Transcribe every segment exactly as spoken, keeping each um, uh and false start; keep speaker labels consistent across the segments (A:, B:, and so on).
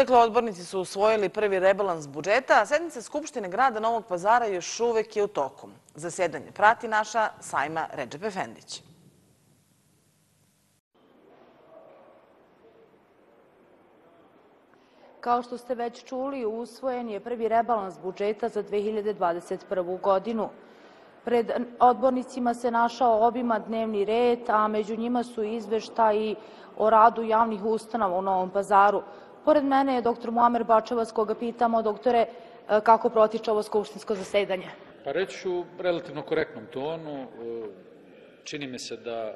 A: Dakle, odbornici su usvojili prvi rebalans budžeta, a sednica Skupštine grada Novog Pazara još uvek je u toku. Zasedanje prati naša Sajma Redžep Efendić.
B: Kao što ste već čuli, usvojen je prvi rebalans budžeta za dve hiljade dvadeset prvu. godinu. Pred odbornicima se našao obiman dnevni red, a među njima su izveštaji o radu javnih ustanova u Novom Pazaru. Pored mene je doktor Muamer Bačevac, koga pitamo, doktore, kako protiče ovo skupštinsko zasedanje?
C: Pa reći ću u relativno korektnom tonu. Čini mi se da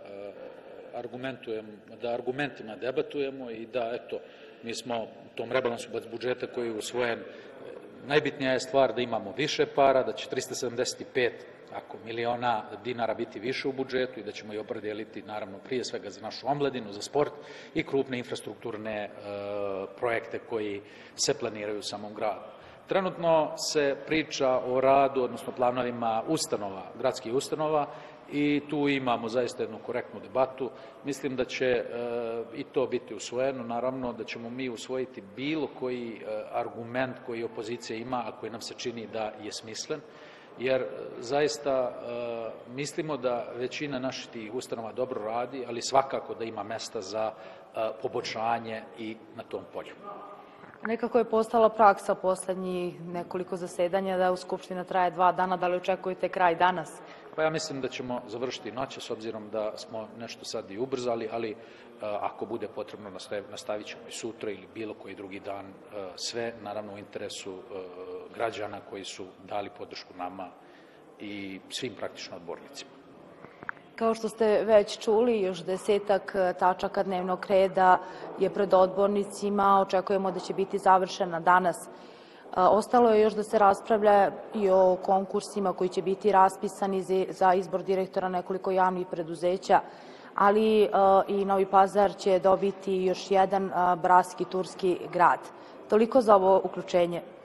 C: da argumentima debatujemo i da, eto, mi smo u tom rebalansu budžeta koji je usvojen, najbitnija je stvar da imamo više para, da će trista sedamdeset pet ako miliona dinara biti više u budžetu i da ćemo i opredeliti, naravno, prije svega za našu omladinu, za sport i krupne infrastrukturne projekte koji se planiraju u samom gradu. Trenutno se priča o radu, odnosno planovima ustanova, gradskih ustanova, i tu imamo zaista jednu korektnu debatu. Mislim da će i to biti usvojeno, naravno da ćemo mi usvojiti bilo koji argument koji opozicija ima, a koji nam se čini da je smislen, jer zaista mislimo da većina naših tih ustanova dobro radi, ali svakako da ima mesta za poboljšanje i na tom polju.
B: Nekako je postala praksa poslednjih nekoliko zasedanja da u Skupština traje dva dana. Da li očekujete kraj danas?
C: Pa ja mislim da ćemo završiti noće, s obzirom da smo nešto sad i ubrzali, ali ako bude potrebno nastavit ćemo i sutra ili bilo koji drugi dan, sve naravno u interesu građana koji su dali podršku nama i svim praktično odbornicima.
B: Kao što ste već čuli, još desetak tačaka dnevnog reda je pred odbornicima. Očekujemo da će biti završena danas. Ostalo je još da se raspravlja i o konkursima koji će biti raspisani za izbor direktora nekoliko javnih preduzeća, ali i Novi Pazar će dobiti još jedan bratski turski grad. Toliko za ovo uključenje.